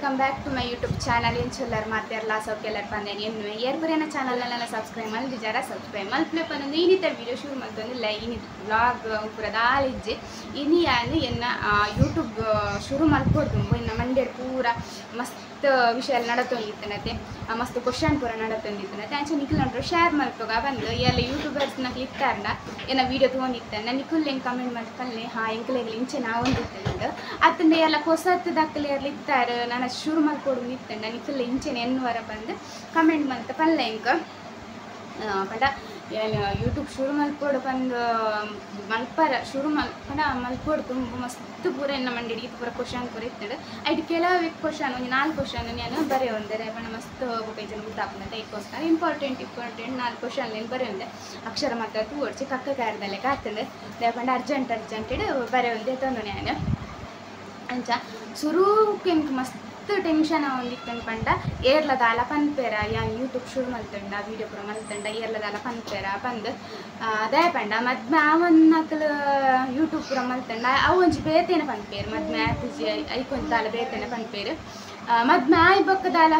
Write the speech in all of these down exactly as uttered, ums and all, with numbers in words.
welcome back to my YouTube channel ಇಂಚೆಲ್ಲರ್ ಮಾತೆರ್ಲ ಸೌಕೆಲ್ಲರ್ ಪಂದೇನಿ ಎನ್ನುವೆ ಏರ್ಪುರೇನ ಚಾನಲ್ನೆಲ್ಲ ಸಬ್ಸ್ಕ್ರೈಬ್ ಮಲ್ದಿಜಾರ ಸಬ್ಸ್ಕ್ರೈಬ್ ಮಲ್ಪಲೆ ಪನ್ನೊಂದು ಈನಿತ ವೀಡಿಯೋ ಶುರು ಮಲ್ತೊಂದಿಲ್ಲ ಇನಿ ವ್ಲಾಗ್ ಪೂರದಾಲಿಜ್ಜೆ ಇನಿ ಯಾನು ಎನ್ನ ಯೂಟ್ಯೂಬ್ ಶುರು ಮಲ್ಕೊಡ್ದು ಇನ್ನು ಮಂಡ್ಯಡ್ ಪೂರ ಮಸ್ತ್ ವಿಷಯ ನಡತೊಂದಿತ್ತನತೆ ಮಸ್ತ್ ಕ್ವಶನ್ ಪೂರ ನಡತೊಂದಿತ್ತನತೆ ಅಂಚೆ ನಿಖಿಲ್ ನೋಡ್ರು ಶೇರ್ ಮಲ್ಪೋಗ ಬಂದು ಎಲ್ಲ ಯೂಟ್ಯೂಬರ್ಸ್ನ ಕ್ಲಿಕ್ಕಾರ್ನ ಏನ ವೀಡಿಯೋ ತೊಗೊಂಡಿತ್ತೇನೆ ನಿಖಿಲ್ ಹೆಂಗೆ ಕಮೆಂಟ್ ಮಾಡ್ಕಲ್ಲೆ ಹಾಂ ಎಂಕ್ಲೆಗಳು ಇಂಚೆ ನಾವು ಒಂದಿತ್ತಂದು ಅತ್ತಂದೆ ಎಲ್ಲ ಹೊಸತ್ತು ದಾಖಲೆ ಇರ್ಲಿ ಇತ್ತಾರೆ ನಾನು ಶುರು ಮಾಡ್ಕೊಡು ನಿತ್ತೇನೆ ನಿಖಿಲ್ ಇಂಚೆನೆ ಎನ್ನುವರ ಬಂದು ಕಮೆಂಟ್ ಮಾಡ್ತಾ ಪಲ್ಲೆ ಹೆಂಗೆ ಪಂಡ ಏನು ಯೂಟ್ಯೂಬ್ ಶುರು ಮಲ್ಕೊಡು ಬಂದು ಮಲ್ಪರ ಶುರು ಮಲ್ ಪಂಡ ಮಲ್ಕೊಡು ತುಂಬ ಮಸ್ತ್ ಪೂರ ಎನ್ನ ಮಂಡಿ ಇದು ಪೂರ ಕ್ವಶನ್ ಪೂರ ಇತ್ತಂಡು ಐದು ಕೆಲವು ಕ್ವಶನ್ ಒಂದು ನಾಲ್ಕು ಕ್ವಶನ್ ನಾನು ಬರೀ ಒಂದರೆ ಪಂಡ ಮಸ್ತ್ ಬುಕ್ ಜನ ಗೊತ್ತಾಗ್ತದೆ ಇದಕ್ಕೋಸ್ಕರ ಇಂಪಾರ್ಟೆಂಟ್ ಇಂಪಾರ್ಟೆಂಟ್ ನಾಲ್ಕು ಕ್ವಶನ್ ಏನು ಬರೀ ಒಂದೆ ಅಕ್ಷರ ಮಾತ್ರ ತೂಡ್ಸಿ ಕಕ್ಕ ಕಾರ್ದಲ್ಲೇ ಕಾತಂಡು ಪಂಡ ಅರ್ಜೆಂಟ್ ಅರ್ಜೆಂಟ್ ಇಡು ಬರೀ ಒಂದೇ ತಂದು ನಾನು ಅಂಚ ಶುರುಕ್ಕೆ ಮಸ್ತ್ ಟೆನ್ಷನ್ ಒಂದಿತ್ತಂದು ಪಂಡ ಏರ್ಲದಾಲ ಪನ್ಪೇರ ಯಾನ್ ಯೂಟ್ಯೂಬ್ ಶುರು ಮಲ್ತಂಡ ವೀಡಿಯೋ ಪೂರ ಮಲ್ತಂಡ ಏರ್ಲದಾಲ ಪನ್ಪೇರ ಬಂದು ಅದೇ ಪಂಡ ಮದ್ಮೆ ಅವನ್ನಕಲು ಯೂಟ್ಯೂಬ್ ಪೂರ ಮಲ್ತಂಡ ಅವು ಒಂಚಿ ಬೇತೇನೆ ಪನ್ಪೇರು ಮದ್ಮೆ ಆತಿಜಿ ಐಕೊಂತಾಲ ಬೇತೇನೆ ಪನ್ಪೇರು ಮದ್ಮೆ ಆಯ್ ಬೊಕ್ಕದಾಲ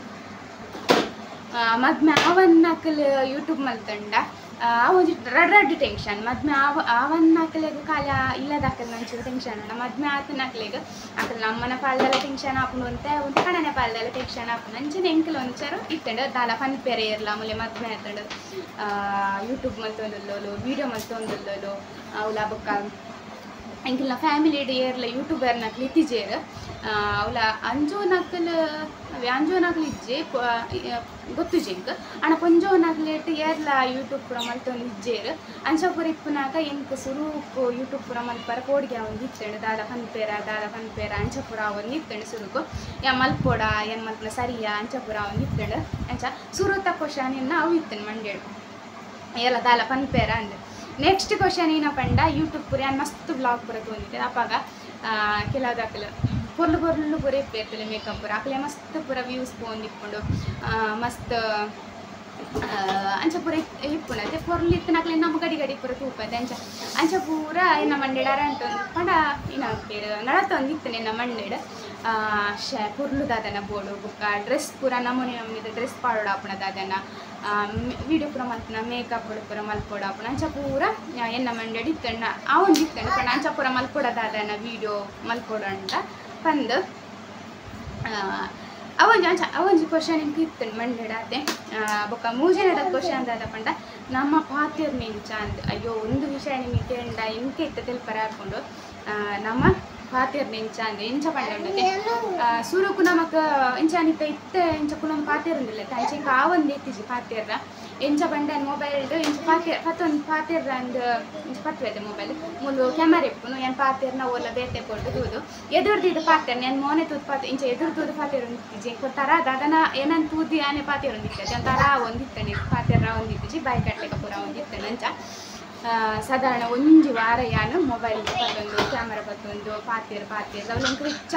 ಮದ್ಮೆ ಅವನ್ನಕಲು ಯೂಟ್ಯೂಬ್ ಮಲ್ತಂಡ ಅವೊಂದು ರಡ್ ರಡ್ ಟೆನ್ಷನ್ ಮದ್ಮೆ ಆವ ಅವನ್ನಕಲೆಗೆ ಕಾಲ ಇಲ್ಲದಾಕಲ್ ಒಂಚೂರು ಟೆನ್ಷನ್ ಅಣ್ಣ ಮದ್ಮೆ ಆತನಕ್ಲೆಗೆ ಅಕಲ್ ನಮ್ಮನ ಪಾಲ್ದೆಲ್ಲ ಟೆನ್ಷನ್ ಆಪುಂಡು ಅಂತ ಒಂದು ಕಣನೆ ಪಾಲ್ದೆಲ್ಲ ಟೆನ್ಷನ್ ಆಪುಂಡು ಅಂಚನೆ ಎಂಕಲ್ ಒಂಚರು ಇತ್ತಂಡು ದಾಲ ಪನ್ಪೇರೆ ಇರಲ್ಲ ಆಮೇಲೆ ಮದ್ಮೆ ಆತಂಡು ಯೂಟ್ಯೂಬ್ ಮಲ್ತೊಂದುಲ್ಲೋಲು ವೀಡಿಯೋ ಮಲ್ತೊಂದುಲ್ಲೋಲು ಅವಳ ಬೊಕ್ಕ ಎಂಕಿಲ್ನ ಫ್ಯಾಮಿಲಿ ಡೇ ಏರ್ಲ ಯೂಟ್ಯೂಬರ್ ನಕ್ಲು ಇತ್ತಿಜೇರು ಅವಳ ಅಂಜೋ ನಕಲ್ ಅಂಜೋ ನಕಲು ಇಜ್ಜೆ ಗೊತ್ತು ಜಿಂಕ್ ಅಣ್ಣ ಪೊಂಜೋ ನಕ್ಲೇಟ್ ಏರ್ಲ ಯೂಟ್ಯೂಬ್ ಪೂರ ಮಲ್ತೊಂದು ಇಜ್ಜೇರು ಅಂಚ ಪೂರ ಇಪ್ಪುನಾಗ ಎಂಕ್ ಸುರುಕು ಯೂಟ್ಯೂಬ್ ಪೂರ ಮಲ್ಪರ ಕೋಡಿಗೆ ಒಂದು ಇತ್ತಂಡು ದಾದ ಪನ್ಪೇರ ದಾದ ಪನ್ಪೇರ ಅಂಚ ಪೂರ ಒಂದು ಇತ್ತಂಡು ಸುರುಕು ಯಾ ಮಲ್ಪೋಡ ಏನು ಮಲ್ಪನ ಸರಿಯಾ ಅಂಚ ಪೂರ ಒಂದು ಇತ್ತಂಡು ಅಂಚ ಸುರುತ ಕ್ವಶನ್ ಇನ್ನು ಅವು ಇತ್ತಂಡು ಮಂಡ್ಯಡು ಎಲ್ಲ ದಾಲ ಪನ್ಪೇರ ಅಂದು ನೆಕ್ಸ್ಟ್ ಕ್ವಶನ್ ಏನ ಪಂಡ ಯೂಟ್ಯೂಬ್ ಪೂರ ಏನು ಮಸ್ತ್ ಬ್ಲಾಗ್ ಪೂರ ತೊಗೊಂಡಿದ್ದೆ ಅಪ್ಪಾಗ ಕೆಲವು ದಾಖಲು ಪೊರ್ಲು ಪೊರ್ಲು ಪೂರ ಇಪ್ಪೇರ್ತಲೆ ಮೇಕಪ್ ಪೂರ ಅಕಲೆ ಮಸ್ತ್ ಪೂರ ವ್ಯೂಸ್ ತೊಗೊಂಡಿಪ್ಕೊಂಡು ಮಸ್ತ್ ಅಂಚ ಪೂರ ಇಪ್ಪುನತ್ತೆ ಪೊರ್ಲು ಇತ್ತನಕ್ಲೆ ನಮ್ಮ ಗಡಿ ಗಡಿ ಪೂರ ತೂಪದೆ ಅಂಚ ಅಂಚ ಪೂರ ಎನ್ನ ಮಂಡ್ಯಡಾರ ಅಂತಂದು ಪಂಡ ಇನ್ನ ಪೇರು ನಡತೊಂದಿತ್ತು ಎನ್ನ ಮಂಡ್ಯಡ್ ಶ ಪುರ್ಲು ದಾದನ ಬೋಡು ಬುಕ್ಕ ಡ್ರೆಸ್ ಪೂರ ನಮೂನೆ ನಮ್ಮದು ಡ್ರೆಸ್ ಪಾಡೋಡು ಆಪುಣ ದಾದನ ವೀಡಿಯೋ ಪೂರ ಮಲ್ಪನ ಮೇಕಪ್ ಪೂರ ಮಲ್ಪೋಡು ಆಪುಣ ಅಂಚ ಪೂರ ಎನ್ನ ಮಂಡ್ಯಡ್ ಇತ್ತಣ್ಣ ಅವೊಂದು ಇತ್ತಂಡು ಪಂಡ ಅಂಚ ಪೂರ ಮಲ್ಪೋಡದಾದನ ವೀಡಿಯೋ ಮಲ್ಪೋಡು ಅಂತ ಪಂದು ಅವೊಂದು ಅಂಚ ಅವೊಂದು ಕ್ವಶನ್ ಇಂಕ ಇತ್ತಂಡು ಮಂಡ್ಯಡ ಅದೇ ಬೊಕ್ಕ ಮೂಜನದ ಕ್ವಶನ್ ದಾದ ಪಂಡ ನಮ್ಮ ಪಾತ್ಯರ್ ನೆಂಚ ಅಂದ್ ಅಯ್ಯೋ ಒಂದು ವಿಷಯ ನಿಮಗೆ ಕೇಂಡ ಇಂಕೆ ಇತ್ತ ತೆಲ್ಪರ ಹಾಕೊಂಡು ನಮ್ಮ ಪಾತ್ಯರ್ ನೆಂಚ ಅಂದ್ರೆ ಎಂಚ ಪಂಡ ಉಂಡದೆ ಸುರುಕು ನಮಕ್ ಎಂಚ ಅನಿತ ಇತ್ತ ಎಂಚ ಕುಲಂ ಪಾತ್ಯರ್ ಉಂದಿಲ್ಲ ಅಂಚ ಇಂಕ ಆ ಒಂದು ಎತ್ತಿಜಿ ಪಾತ್ಯರ್ರ ಎಂಚ ಪಂಡ ಮೊಬೈಲ್ಡು ಎಂಚ ಪಾತ್ಯ ಪತ್ತೊಂದು ಪಾತ್ಯರ್ರ ಅಂದು ಎಂಚ ಪತ್ವದೆ ಮೊಬೈಲ್ ಮುಲು ಕ್ಯಾಮರಾ ಇಪ್ಪುನು ಏನು ಪಾತ್ಯರ್ನ ಓಲ ಬೇತೆ ಕೊಟ್ಟು ತೂದು ಎದುರ್ದಿದ್ದು ಪಾತ್ಯರ್ ನಾನು ಮೋನೆ ತೂದು ಪಾತ್ಯ ಇಂಚ ಎದುರು ತೂದು ಪಾತ್ಯರ್ ಒಂದಿತ್ತಿಜಿ ಕೊಡ್ತಾರ ಅದನ್ನ ಏನಂತ ತೂದಿ ಆನೆ ಪಾತ್ಯರ್ ಒಂದಿತ್ತಜಿ ಒಂಥರ ಒಂದಿತ್ತಣಿ ಪಾತ್ಯರ್ರ ಒಂದಿತ್ತಿಜಿ ಬಾಯಿ ಕಟ್ಲಿಕ್ಕೆ ಪೂರ ಒಂದಿತ್ತಣ ಅಂಚ ಸಾಧಾರಣ ಒಂಜಿ ವಾರ ಯಾನು ಮೊಬೈಲ್ ಪತ್ತೊಂದು ಕ್ಯಾಮರಾ ಪತ್ತೊಂದು ಪಾತ್ಯರ್ ಪಾತ್ಯರ್ ಅವಲಂಕ ಹೆಚ್ಚ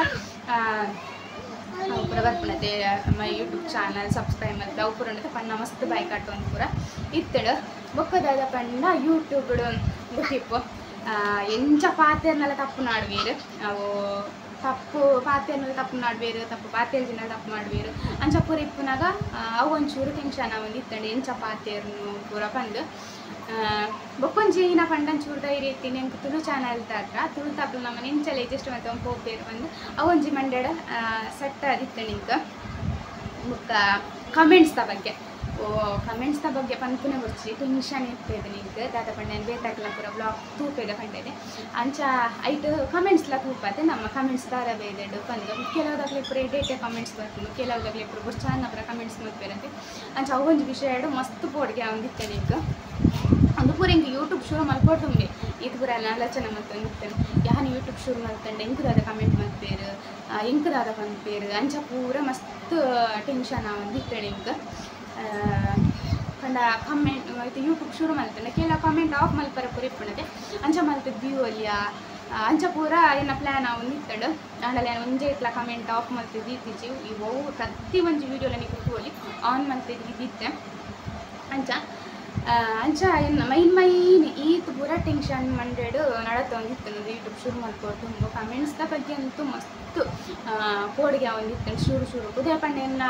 ಅವು ಪೂರ ಬರ್ಪುಣತೆ ಮೈ ಯೂಟ್ಯೂಬ್ ಚಾನಲ್ ಸಬ್ಸ್ಕ್ರೈಬ್ ಮಾಡ್ತಾ ಅವು ಪೂರ ಉಂಟು ಪಣ್ಣ ಮಸ್ತ್ ಬಾಯಿ ಕಟ್ಟೊಂದು ಪೂರ ಇತ್ತಡು ಬೊಕ್ಕದಾದ ಪಂಡ ಯೂಟ್ಯೂಬ್ ಗೊತ್ತಿಪ್ಪು ಎಂಚ ಪಾತ್ಯರ್ನೆಲ್ಲ ತಪ್ಪು ನಾಡುವೇರು ಅವು ತಪ್ಪು ಪಾತ್ಯರ್ನೆಲ್ಲ ತಪ್ಪು ನಾಡುವೇರು ತಪ್ಪು ಪಾತ್ಯರ್ ಜನ ತಪ್ಪು ಮಾಡುವೇರು ಅಂಚ ಪೂರ ಇಪ್ಪುನಾಗ ಅವು ಒಂಚೂರು ಟೆನ್ಷನ್ ಒಂದು ಇತ್ತಂಡು ಎಂಚ ಪಾತ್ಯರ್ನು ಪೂರ ಬಂದು ಬೊಕ್ಕೊಂಜಿ ಇನ್ನ ಪಂಡನ್ ಚೂರು ಧೈರ್ಯ ಇತ್ತೀನಿ ಎಂಕ್ ತುಳು ಚಾನಲ್ ತಾತ್ರ ತುಳು ತಪ್ಪಲು ನಮ್ಮ ನೆಂಚಲೆ ಜಸ್ಟ್ ಮತ್ತೆ ಒಂದು ಪೋಪೇರು ಬಂದು ಅವೊಂಜಿ ಮಂಡ್ಯಡ ಸೆಟ್ ಅದಿತ್ತಣಿ ಇಂಕ ಬುಕ್ಕ ಕಮೆಂಟ್ಸ್ ದ ಬಗ್ಗೆ ಓ ಕಮೆಂಟ್ಸ್ ದ ಬಗ್ಗೆ ಪನ್ಪುನೆ ಬರ್ಚಿ ಟೆನ್ಷನ್ ಇರ್ತದೆ ನಿಂಗೆ ದಾದ ಪಂಡ ಬೇತಾಕಲ ಪೂರ ಬ್ಲಾಗ್ ತೂಪೇದ ಪಂಡದೆ ಅಂಚ ಐಟು ಕಮೆಂಟ್ಸ್ಲ ತೂಪತ್ತೆ ನಮ್ಮ ಕಮೆಂಟ್ಸ್ ದಾರ ಬೇದೆಡು ಬಂದು ಕೆಲವುದಾಗಲೇ ಪೂರ ಡೇಟೆ ಕಮೆಂಟ್ಸ್ ಬರ್ತೀನಿ ಕೆಲವುದಾಗಲೇ ಪೂರ ಬುರ್ ಚಾನ ಪೂರ ಕಮೆಂಟ್ಸ್ ಮಲ್ಪೇರಂತೆ ಅಂಚ ಅವೊಂದು ವಿಷಯ ಮಸ್ತ್ ಪೋಡ್ಗೆ ಒಂದಿತ್ತೇನೆ ಈಗ ಒಂದು ಪೂರ ಹಿಂಗೆ ಯೂಟ್ಯೂಬ್ ಶುರು ಮಲ್ಕೊಟ್ಟು ತುಂಬಿ ಇದು ಪೂರ ಆಲೋಚನೆ ಮಲ್ತೊಂದು ಇತ್ತೇನೆ ಯಾನು ಯೂಟ್ಯೂಬ್ ಶುರು ಮಲ್ತಂಡೆ ಎಂಕದಾದ ಕಮೆಂಟ್ ಮಲ್ಪೇರು ಎಂಕದಾದ ಪನ್ಪೇರು ಅಂಚ ಪೂರ ಮಸ್ತ್ ಟೆನ್ಷನ್ ಒಂದು ಇತ್ತೇನೆ ಈಗ ಪಂಡ ಕಮೆಂಟ್ ಇದು ಯೂಟ್ಯೂಬ್ ಶುರು ಮಲ್ತಂಡೆ ಕೆಲ ಕಮೆಂಟ್ ಆಫ್ ಮಲ್ಪರ ಪೂರ ಇಪ್ಪಣತೆ ಅಂಚ ಮಲ್ತದ ವ್ಯೂ ಅಲ್ಲಿಯ ಅಂಚ ಪೂರ ಏನ ಪ್ಲ್ಯಾನ್ ಒಂದು ಇತ್ತಂಡು ನಾಳೆ ಒಂಜೆ ಇತ್ಲ ಕಮೆಂಟ್ ಆಫ್ ಮಲ್ತಿದ್ದು ಇತ್ತೀಚಿ ಇವು ಪ್ರತಿ ಒಂದು ವೀಡಿಯೋಲ ನೀವು ಕೂಲಿ ಆನ್ ಮಲ್ತಿದ್ದು ಇದ್ದಿತ್ತೆ ಅಂಚ ಅಂಚ ಏನು ಮೈನ್ ಮೈನ್ ಈತ್ ಪೂರ ಟೆನ್ಷನ್ ಮಂಡೆಡು ನಡತೊಂದಿತ್ತು ಯೂಟ್ಯೂಬ್ ಶುರು ಮಾಡ್ಕೊಟ್ಟು ಕಮೆಂಟ್ಸ್ದ ಬಗ್ಗೆ ಅಂತೂ ಮಸ್ತ್ ಕೋಡಿಗೆ ಒಂದಿತ್ತು ಶುರು ಶುರು ಉದಯ ಪಂಡೆಯನ್ನ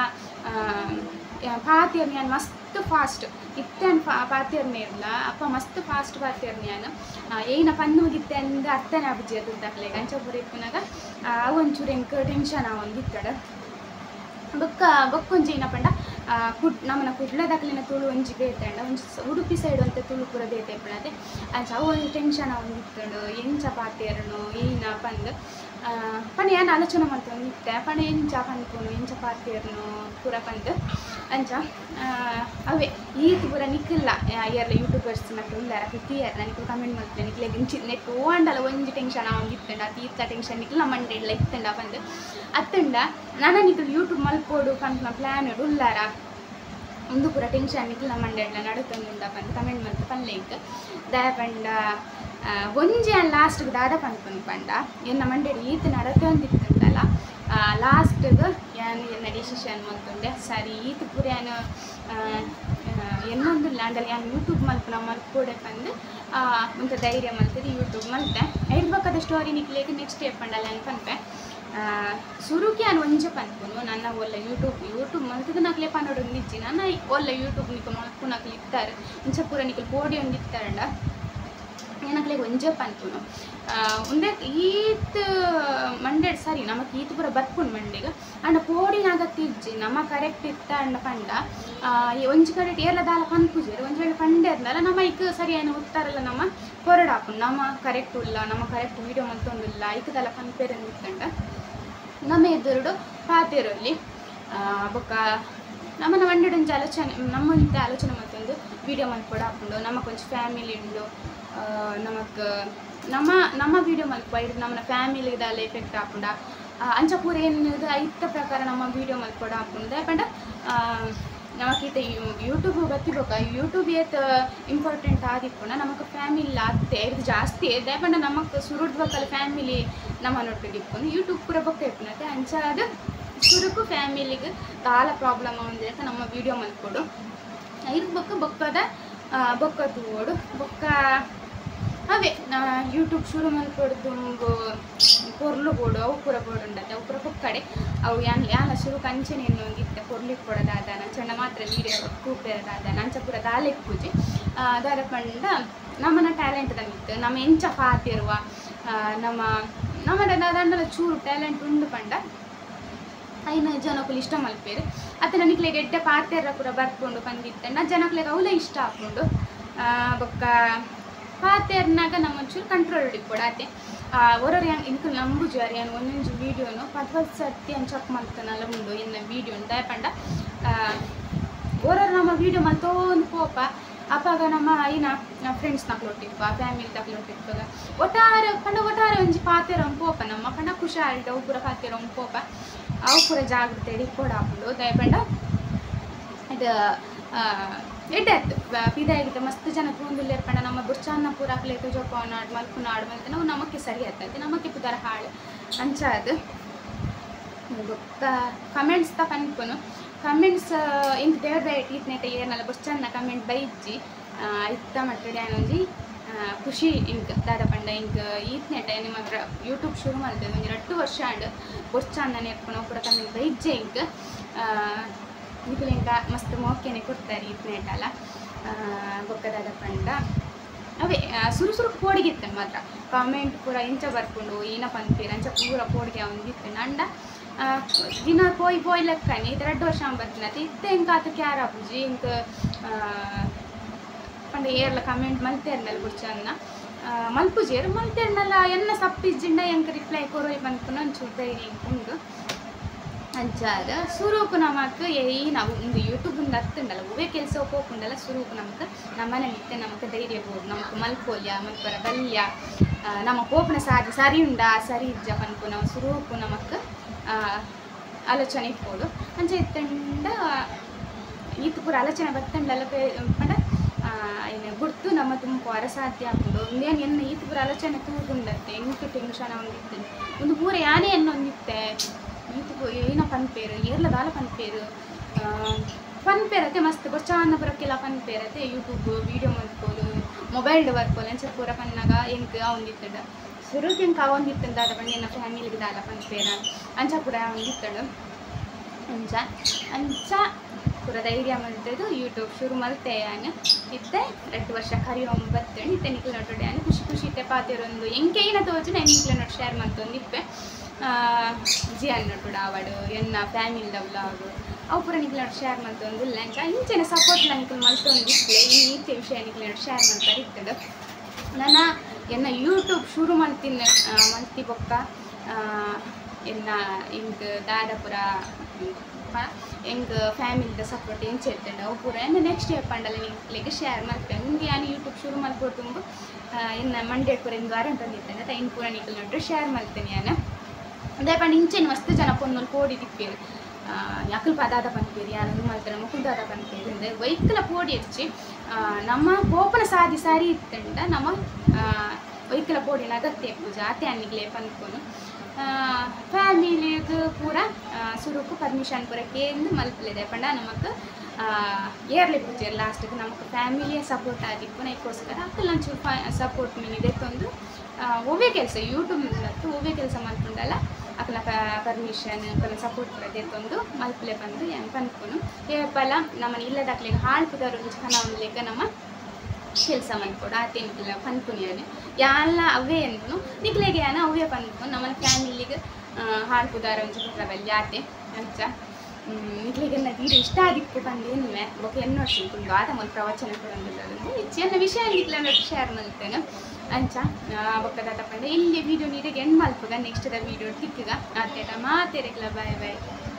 ಪಾತಿಯರ್ ನಾನು ಮಸ್ತ್ ಫಾಸ್ಟ್ ಇತ್ತೇನು ಫಾ ಪಾತಿಯರ್ನೇ ಇರಲ್ಲ ಅಪ್ಪ ಮಸ್ತ್ ಫಾಸ್ಟ್ ಪಾತಿಯರ್ ನಾನು ಏನ ಪಂದು ಮುಗಿತ್ತೆ ಅಂದ ಅರ್ಥನೇ ಅಬ್ಜಿ ಅದು ತಕ್ಲೆಗೆ ಅಂಚ ಪೂರ ಇಪ್ಪನಾಗ ಒಂಚೂರು ಹೆಂಗೆ ಟೆನ್ಷನ್ ಒಂದಿತ್ತಡ ಬೊಕ್ಕ ಬೊಕ್ಕೊಂಜಿ ಏನ ಪಂಡ ಕುಡ್ ನಮ್ಮನ ಕುಡ್ಲದಾಗಲಿನ ತುಳು ಒಂಜಿ ಬೇತಂಡ ಒಂಜಿ ಉಡುಪಿ ಸೈಡ್ ಅಂತ ತುಳು ಪೂರ ಬೇತೆ ಇಪ್ಪಣತೆ ಅಂಚ ಅವು ಒಂದು ಟೆನ್ಷನ್ ಒಂದಿತ್ತಂಡು ಎಂಚ ಪಾತೆರನು ಏನ ಪಂದು ಪಣ ಏನು ಆಲೋಚನೆ ಮಾಡ್ಕೊಂಡು ನಿತ್ತೆ ಪಣ ಎಂಚ ಪಂದ್ಕೊಂಡು ಎಂಚ ಪಾತೆರನು ಪೂರ ಪಂದು ಅಂಚ ಅವೇ ಈತ್ ಪೂರ ನಿಕ್ಕಿಲ್ಲ ಇಯರ್ಲ ಯೂಟ್ಯೂಬರ್ಸ್ ನಕ್ಲು ಇಲ್ಲಾರ ಫಿಫ್ಟಿ ಇಯರ್ ನನಗೆ ಕಮೆಂಟ್ ಮಾಡ್ತೇನೆ ನಿಕ್ಲೆಗೆ ಇಂಚಿ ನೆಟ್ ಓಂಡಲ್ಲ ಒಂಜಿ ಟೆನ್ಷನ್ ಒಂದಿತ್ತಂಡ ಅದು ಈತ ಟೆನ್ಷನ್ ನಿಕ್ಲ ಮಂಡೆಲ್ಲ ಇತ್ತಂಡ ಪಂದು ಅತ್ತಂಡ ನಾನು ನಿಕ್ಲು ಯೂಟ್ಯೂಬ್ ಮಲ್ಪೋಡು ಪಂತ ಪ್ಲ್ಯಾನ್ ಇಡು ಇಲ್ಲಾರ ಒಂದು ಪೂರ ಟೆನ್ಷನ್ ನಿಕ್ಲ ಮಂಡೆಲ್ಲ ನಡುತ್ತೊಂದುಂಡ ಪಂದು ಕಮೆಂಟ್ ಮಾಡ್ತು ಪನ್ಲೇಕ್ ದಯ ಪಂಡ ಒಂಜಿ ಅನ್ ಲಾಸ್ಟ್ಗೆ ದಾದ ಪಂದ್ಕೊಂಡು ಪಂಡ ಎನ್ನ ಮಂಡೆಡು ಈತ ನಡತೊಂದಿತ್ತಂಡಲ್ಲ ಲಾಸ್ಟ್ಗೆ ಏನು ಎನ್ನ ಡಿಸಿಷನ್ ಮಾಡ್ಕೊಂಡೆ ಸರಿ ಈತ ಪೂರ ಏನು ಎನ್ನೊಂದಿಲ್ಲ ಅಂಡಲ್ಲಿ ಏನು ಯೂಟ್ಯೂಬ್ ಮಲ್ಪನ ಮಲ್ಪೋಡೆ ಪಂದು ಒಂದು ಧೈರ್ಯ ಮಲ್ತದೆ ಯೂಟ್ಯೂಬ್ ಮಲ್ತೆ ಹೇಳ್ಬೇಕಾದ ಸ್ಟೋರಿ ನಿಕ್ಲೇಗೆ ನೆಕ್ಸ್ಟ್ ಪಂಡಲ್ಲ ಏನು ಪನ್ಪೆ ಸುರುಕಿ ನಾನು ಒಂಚೆ ಪನ್ಪುನು ನನ್ನ ಒಳ್ಳೆ ಯೂಟ್ಯೂಬ್ ಯೂಟ್ಯೂಬ್ ಮಲ್ತದ ನಕ್ಲೆ ಪನ್ನೋಡು ನಿಚ್ಚಿ ನನ್ನ ಒಳ್ಳೆ ಯೂಟ್ಯೂಬ್ ನಿಕ್ಕ ಮಲ್ಪು ನಕ್ಲಿ ಇತ್ತಾರೆ ಇಂಚ ಪೂರ ನಿಕ್ಕಲು ಪೋಡಿ ಒಂದು ಇತ್ತಾರಂಡ ಏನಕ್ಲೆಗೆ ಒಂಜೆ ಪನ್ಪುನು ಒಂದೇ ಈತ್ ಮಂಡೆ ಸರಿ ನಮಗೆ ಈತ್ ಪೂರ ಬರ್ಪುಂಡು ಮಂಡಿಗೆ ಅಂಡ ಪೋಡಿನಾಗ ತಿರ್ಜಿ ನಮ್ಮ ಕರೆಕ್ಟ್ ಇತ್ತ ಅಂಡ ಪಂಡ ಒಂಜಿ ಕಡೆ ಏರ್ಲ ದಾಲ ಪನ್ಪುಜೇರು ಒಂಜಿ ವೇಳೆ ಪಂಡೆ ಅಂದಲ್ಲ ನಮ್ಮ ಈಗ ಸರಿ ಏನು ಉತ್ತಾರಲ್ಲ ನಮ್ಮ ಹೊರಡಾಪು ನಮ್ಮ ಕರೆಕ್ಟ್ ಇಲ್ಲ ನಮ್ಮ ಕರೆಕ್ಟ್ ವೀಡಿಯೋ ಮಲ್ತೊಂದಿಲ್ಲ ಐಕದಲ್ಲ ಪನ್ಪೇರು ಅಂದಿತ್ತಂಡ ನಮ್ಮ ಎದುರುಡು ಪಾತೆರಲ್ಲಿ ಬೊಕ್ಕ ನಮ್ಮನ್ನ ಮಂಡಿಡೊಂಜಿ ಆಲೋಚನೆ ನಮ್ಮಂತ ಆಲೋಚನೆ ಮತ್ತೊಂದು ವೀಡಿಯೋ ಮಲ್ಪೊಡು ಹಾಕೊಂಡು ನಮಗೊಂದು ಫ್ಯಾಮಿಲಿ ಉಂಡು ನಮಕ್ ನಮ್ಮ ನಮ್ಮ ವೀಡಿಯೋ ಮಲ್ಪ ಇದು ನಮ್ಮ ಫ್ಯಾಮಿಲಿದಲ್ಲ ಎಫೆಕ್ಟ್ ಹಾಕೊಂಡ ಅಂಚ ಪೂರ ಏನು ಐತ ಪ್ರಕಾರ ನಮ್ಮ ವೀಡಿಯೋ ಮಲ್ಪೊಡು ಹಾಕೊಂಡು ಯಾಕಂಡ ನಮಗೀತ ಯೂಟ್ಯೂಬ್ ಗೊತ್ತಿಬೇಕ ಯೂಟ್ಯೂಬ್ ಏತ್ ಇಂಪಾರ್ಟೆಂಟ್ ಆದಿಪ್ಪುಂಡ ನಮಗೆ ಫ್ಯಾಮಿಲಿ ಆತ್ತೆ ಇದು ಜಾಸ್ತಿ ಯಾಕಂಡ ನಮಗೆ ಸುರುಡ್ಬೇಕಲ್ಲ ಫ್ಯಾಮಿಲಿ ನಮ್ಮನ್ನೊಟ್ಟಿಗೆ ಇಪ್ಪುಂಡು ಯೂಟ್ಯೂಬ್ ಪೂರ ಬೊಕ್ಕ ಇಪ್ಪುನತ್ತೆ ಅಂಚ ಅದು ಸುರುಕು ಫ್ಯಾಮಿಲಿಗೆ ತಾಲ ಪ್ರಾಬ್ಲಮ್ ಅಂದರೆ ನಮ್ಮ ವೀಡಿಯೋ ಮಲ್ಪೊಡು ಇದು ಬೊಕ್ಕ ಬೊಕ್ಕದ ಬೊಕ್ಕ ತೂಡು ಬೊಕ್ಕ ಅವೇ ಯೂಟ್ಯೂಬ್ ಶುರು ಮಲ್ಪೊಡ್ದು ಪೊರ್ಲು ಬೋಡು ಅವು ಪೂರ ಬೋಡು ಉಂಡತ್ತೆ ಅವು ಪೂರ ಬೊಕ್ಕಡೆ ಅವು ಯಾನ್ ಯಾನ ಶುರು ಕಂಚನೆ ಇನ್ನೊಂದಿತ್ತೆ ಪೊರ್ಲಿಗೆ ಕೊಡೋದಾದಾನ ಚಂಡ ಮಾತ್ರ ವೀಡಿಯೋ ಕೂಪೇರದಾದಾನ ಅಂಚ ಪೂರ ದಾಲೆಗೆ ಪೂಜೆ ದಾರ ಪಂಡ ನಮ್ಮನ್ನ ಟ್ಯಾಲೆಂಟ್ ತಂದಿತ್ತು ನಮ್ಮ ಎಂಚ ಪಾತಿರುವ ನಮ್ಮ ನಮ್ಮ ದಂಡಲ ಚೂರು ಟ್ಯಾಲೆಂಟ್ ಉಂಡು ಪಂಡ ಐನ ಜನಕ್ಕೂ ಇಷ್ಟ ಮಲ್ಪೇರು ಅತ್ತ ನನಗೆ ಎಡ್ಡೆ ಪಾತೆರ ಪೂರ ಬರ್ಕೊಂಡು ಬಂದಿತ್ತಂಡ ಜನಕ್ಲೆಗೆ ಅವಲೇ ಇಷ್ಟ ಹಾಕೊಂಡು ಬೊಕ್ಕ ಪಾತೆರ್ನಾಗ ನಮ್ಮ ಒಂಚೂರು ಕಂಟ್ರೋಲ್ ಹಿಡಿಕೊಡ ಅತ್ತೆ ಹೊರರು ಹೆಂಗೆ ಇಂಕ ನಂಬುಜಾರಿ ಏನು ಒಂದೊಂದು ವೀಡಿಯೋನು ಪದ್ವತ್ತು ಸರ್ತಿ ಅಂತ ಚೆಕ್ ಮಾಡ್ತಾನಲ್ಲ ಉಂಡು ಇನ್ನು ವೀಡಿಯೋ ಅಂತ ಪಂಡ ಹೊರರು ನಮ್ಮ ವೀಡಿಯೋ ಮಲ್ತೊಂದು ಪೋಪ ಅಪ್ಪಾಗ ನಮ್ಮ ಐನ ಫ್ರೆಂಡ್ಸ್ ನಕ್ಲೊಟ್ಟಿಪ್ಪ ಫ್ಯಾಮಿಲಿ ತಕ್ಲೊಟ್ಟಿಪ್ಪಾಗ ಒಟ್ಟಾರೆ ಪಂಡ ಒಟ್ಟಾರೆ ಒಂಜಿ ಪಾತೆರ ಪೋಪ ನಮ್ಮ ಪಂಡ ಖುಷಿ ಆಲ್ಟ ಅವು ಪೂರ ಪಾತೆರ ಪೋಪ ಅವು ಪೂರ ಜಾಗ್ರತೆ ಹಿಡಿಕೊಡ ಹಾಕೊಂಡು ದಯಪಂಡ ಇದು ಎಡ್ಡತ್ತು ಪಿದಾಗಿತ್ತು ಮಸ್ತ್ ಜನ ತೂಂದುಲ್ಲೆ ಪಂಡ ನಮ್ಮ ಬುರ್ಚಾನ್ನ ಪೂರ ಹಾಕ್ಲೇತು ಜೋಪ ನಾಡು ಮಲ್ಪು ನಾಡು ಮಲ್ತೆ ನಾವು ನಮಕ್ಕೆ ಸರಿ ಆಗ್ತದೆ ನಮಕ್ಕೆ ಪುದರ ಹಾಳು ಅಂಚ ಅದು ಗೊತ್ತ ಕಮೆಂಟ್ಸ್ ತ ಪನ್ಪುನು ಕಮೆಂಟ್ಸ್ ಇಂಕ ದೇವ್ರ ದಯಟ್ ಈತ್ನೇಟ ಏನಲ್ಲ ಬುರ್ಚಾನ್ನ ಕಮೆಂಟ್ ಬೈಜ್ಜಿ ಇತ್ತ ಮಟ್ಟಡೆ ಏನೊಂಜಿ ಖುಷಿ ಇಂಕ ದಾದ ಪಂಡ ಇಂಕ ಈತ್ನೇಟ ನಿಮ್ಮ ಯೂಟ್ಯೂಬ್ ಶುರು ಮಾಡ್ತೇವೆ ಒಂದು ಎರಡು ವರ್ಷ ಅಂಡ್ ಬುರ್ಚಾನ್ನ ನೆರ್ಕೊಂಡು ಪೂರ ಕಮೆಂಟ್ ಬೈಜ್ಜೆ ಇಂಕ ನಿಖಿಲಿಂಕ ಮಸ್ತ್ ಮೋಕೆನೆ ಕೊಡ್ತಾರೆ ಈತ್ನೇಟಲ್ಲ ಬೊಕ್ಕದಾದ ಪಂಡ ಅವೇ ಸುರು ಸುರು ಪೋಡಿಗಿತ್ತು ಮಾತ್ರ ಕಾಮೆಂಟ್ ಪೂರ ಇಂಚ ಬರ್ಕೊಂಡು ಏನ ಪಂತೀರ ಅಂಚ ಪೂರ ಪೋಡಿಗೆ ಒಂದಿತ್ತು ಅಂಡ ದಿನ ಪೋಯ್ ಪೋಯ್ ಲೆಕ್ಕನೆ ಇದು ಎರಡು ವರ್ಷ ಬರ್ತೀನಿ ಅದು ಇತ್ತೆ ಇಂಕ ಆತ ಕ್ಯಾರ ಪೂಜಿ ಇಂಕ ಪಂಡ ಏರ್ಲ ಕಮೆಂಟ್ ಮಲ್ತೇರ್ನಲ್ಲ ಬುಡ್ಚನ್ನ ಮಲ್ಪುಜೇರು ಮಲ್ತೇರ್ನಲ್ಲ ಎನ್ನ ಸಪ್ಪಿಜ್ಜಿಂಡ ಎಂಕ ರಿಪ್ಲೈ ಕೊರೋಯ್ ಬಂದ್ಕೊಂಡು ಒಂಚೂರು ಧೈರ್ಯ ಉಂಡು ಅಂಚಾದ ಸುರೂಪು ನಮಕ್ ಏಯ್ ನಾವು ಒಂದು ಯೂಟ್ಯೂಬಿಂದ ಹತ್ತುಂಡಲ್ಲ ಉವೇ ಕೆಲಸ ಹೋಗ್ಕೊಂಡಲ್ಲ ಸುರೂಪು ನಮಕ್ ನಮ್ಮನೆ ಇತ್ತೆ ನಮಕ್ ಧೈರ್ಯ ಬೋದು ನಮಕ್ ಮಲ್ಪೋಲ್ಯ ಮಲ್ಪರ ಬಲ್ಯ ನಮ್ಮ ಪೋಪನ ಸಾರಿ ಸರಿ ಉಂಡ ಸರಿ ಇಜ್ಜ ಪನ್ಪು ನಾವು ಸುರೂಪು ನಮಕ್ ಆಲೋಚನೆ ಇಟ್ಬೋದು ಅಂಚೆ ಇತ್ತಂಡ ಈತ ಪೂರ ಆಲೋಚನೆ ಬತ್ತಂಡಲ್ಲ ಪಂಡ ಏನು ಗುರ್ತು ನಮ್ಮ ತುಂಬ ಹೊರ ಸಾಧ್ಯ ಆಗ್ಬೋದು ಒಂದೇನು ಎನ್ನ ಈತ ಪೂರ ಆಲೋಚನೆ ತೂಗುಂಡತ್ತೆ ಎಂಟು ಟೆನ್ಷನ್ ಒಂದಿತ್ತು ಒಂದು ಪೂರ ಯಾನೇ ಎನ್ನೊಂದಿತ್ತೆ ಈತ ಏನ ಪನ್ಪೇರು ಏರ್ಲ ದಾಲ ಪನ್ಪೇರು ಫನ್ ಪೇರತ್ತೆ ಮಸ್ತ್ ಗೊಚ್ಚಾನ ಬರೋಕ್ಕೆಲ್ಲ ಫನ್ ಪೇರತ್ತೆ ಯೂಟ್ಯೂಬ್ ವೀಡಿಯೋ ಮಾಡ್ಬೋದು ಮೊಬೈಲ್ ಬರ್ಬೋದು ಅಂಚ ಪೂರ ಪನ್ನಾಗ ಎಂಕ್ ಅವಂದಿತ್ತಡ ಶುರುಕ್ಕೆ ಎಂಕ್ ಅವಂದಿತ್ತಂದ ಅದ ಬಂದು ನನ್ನ ಫ್ಯಾಮಿಲಿಗೆ ದಾಲ ಫನ್ ಪೇರ ಅಂಚ ಪೂರ ಅವಂದಿತ್ತಡು ಅಂಚ ಅಂಚ ಪೂರ ಧೈರ್ಯ ಮಲ್ತದು ಯೂಟ್ಯೂಬ್ ಶುರು ಮಲ್ತೆ ನಾನು ಇತ್ತೆ ಎರಡು ವರ್ಷ ಕರಿ ಒಂಬತ್ತು ಇತ್ತೆ ನಿಕ್ಲ ನೋಟೋಡೆ ನಾನು ಖುಷಿ ಖುಷಿ ಇತ್ತೆ ಪಾತಿರೊಂದು ಎಂಕೈನ ತೋಚು ನಾನು ನಿಕ್ಲ ನೋಟ್ ಶೇರ್ ಮಾಡ್ತೊಂದು ಇಪ್ಪೆ ಜಿ ಅನ್ನೋಟುಡ ಅವಡು ಎನ್ನ ಫ್ಯಾಮಿಲಿದ ವ್ಲಾಗ್ ಅವು ಪೂರ ನಿಕ್ಲ ನೋಟ್ ಶೇರ್ ಮಾಡ್ತೊಂದು ಇಲ್ಲ ಅಂಚ ಇಂಚೆನ ಸಪೋರ್ಟ್ ನಿಕ್ಲು ಮಲ್ತೊಂದು ಇಪ್ಪೆ ಈ ನೀತಿ ವಿಷಯ ನಿಕ್ಲ ನೋಟ್ ಶೇರ್ ಮಾಡ್ತಾರೆ ಇತ್ತದು ನನ್ನ ಎನ್ನ ಯೂಟ್ಯೂಬ್ ಶುರು ಮಾಡ್ತೀನಿ ಮಲ್ತಿ ಬೊಕ್ಕ ಎನ್ನ ಇಂಕ್ ದಾದಾಪುರ ಎಂಕ್ ಫ್ಯಾಮಿಲಿದ ಸಪೋರ್ಟ್ ಎಂಚ ಇರ್ತಂಡ ಅವು ಪೂರ ಎನ್ನ ನೆಕ್ಸ್ಟ್ ಇಯರ್ ಪಂಡಲ ನಿಕ್ಲೆಗೆ ಶೇರ್ ಮಾಡ್ತೇನೆ ನಿಮಗೆ ನಾನು ಯೂಟ್ಯೂಬ್ ಶುರು ಮಾಡ್ಕೊಟ್ಟು ಇನ್ನು ಮಂಡ್ಯ ಪೂರ ಇಂದು ವಾರ ತಂದಿರ್ತೇನೆ ಅಂತ ಇನ್ನು ಪೂರ ನಿಕ್ಲು ನೋಡ್ರೆ ಶೇರ್ ಮಾಡ್ತೇನೆ ನಾನು ಅದೇ ಪಂಡ ಇಂಚೆನ ಮಸ್ತ್ ಜನ ಪೊನ್ನೊಂದು ಕೋಡಿ ತಿಪ್ಪೇರು ಯಾಕಲ್ ಪದಾದ ಪಂಪೇರಿ ಯಾರು ಮಾಡ್ತಾರೆ ಮುಕುಲ್ದಾದ ಪಂಪೇರಿ ಅಂದರೆ ವೈಕಲ ಪೋಡಿ ಹಚ್ಚಿ ನಮ್ಮ ಕೋಪನ ಸಾದಿ ಸಾರಿ ಇತ್ತಂಡ ನಮ್ಮ ವೈಕಲ ಪೋಡಿನ ಅಗತ್ಯ ಪೂಜೆ ಆತೆ ಅನ್ನಿಗ್ಲೇ ಪಂದ್ಕೊಂಡು ಫ್ಯಾಮಿಲಿಗೆ ಪೂರ ಸುರುಕು ಪರ್ಮಿಷನ್ ಪೂರ ಕೇಂದು ಮಲ್ಪಲಿದೆ ಪಂಡ ನಮಕ್ ಏರ್ಲೆ ಪೂಜೆ ಲಾಸ್ಟ್ಗೆ ನಮಕ್ ಫ್ಯಾಮಿಲಿಯ ಸಪೋರ್ಟ್ ಆದಿಪ್ಪು ನೈಕೋಸ್ಕರ ಅಕ್ಕಲ್ ನಂಚು ಸಪೋರ್ಟ್ ಮೀನಿದೆ ತಂದು ಒವ್ವೇ ಕೆಲಸ ಯೂಟ್ಯೂಬ್ ಒವ್ವೇ ಕೆಲಸ ಮಲ್ಕೊಂಡಲ್ಲ ಅಕ್ಕಲ ಪರ್ಮಿಷನ್ ಅಕ್ಕಲ ಸಪೋರ್ಟ್ ಪೂರದೆ ತಂದು ಮಲ್ಪಲೆ ಬಂದು ಹೆಂಗೆ ಪಂದ್ಕೊಂಡು ಹೇಪಲ ನಮ್ಮನ್ನು ಇಲ್ಲದಾಕ್ಲಿಗೆ ಹಾಳ್ಪುದವ್ರು ಕನ ಲೆಕ್ಕ ನಮ್ಮ ಕೆಲಸ ಮಲ್ಕೊಡು ಆತೆ ನಿಕ್ಲ ಪಂದ್ಕೊನಿಯಾನೆ ಎಲ್ಲ ಅವೇ ಅಂದ್ನು ನಿಕ್ಲೆಗೆ ಯಾನ ಅವೇ ಪಂದ್ಕೊಂಡು ನಮ್ಮ ಫ್ಯಾಮಿಲಿಗೆ ಹಾಳ್ಪುದಾರ ಒಂಚು ಪುತ್ರವಲ್ಲಿ ಆತೆ ಅಂಚ ನಿಕ್ಲಿಗೆ ನನ್ನ ತೀರ ಇಷ್ಟ ಆದಿತ್ತು ಬಂದೇನುವೆ ಬೊಕ್ಕ ಎನ್ನು ವರ್ಷ ತುಂಬ ಆತ ಒಂದು ಪ್ರವಚನ ಕೊಡೋದಿಲ್ಲ ಹೆಚ್ಚಿನ ವಿಷಯ ನಿಕ್ಲ ಶೇರ್ ಮಾಡ್ತೇನೆ ಅಂಚ ಬೊಕ್ಕದ ತಪ್ಪಂಡೆ ಇಲ್ಲಿ ವೀಡಿಯೋ ನೀರಿಗೆ ಹೆಣ್ಣು ಮಲ್ಪಗ ನೆಕ್ಸ್ಟ್ ದ ವೀಡಿಯೋ ತಿಕ್ಕಗ ಆತೇಟ ಮಾತೇರೆಗ್ಲ ಬಾಯ್ ಬಾಯ್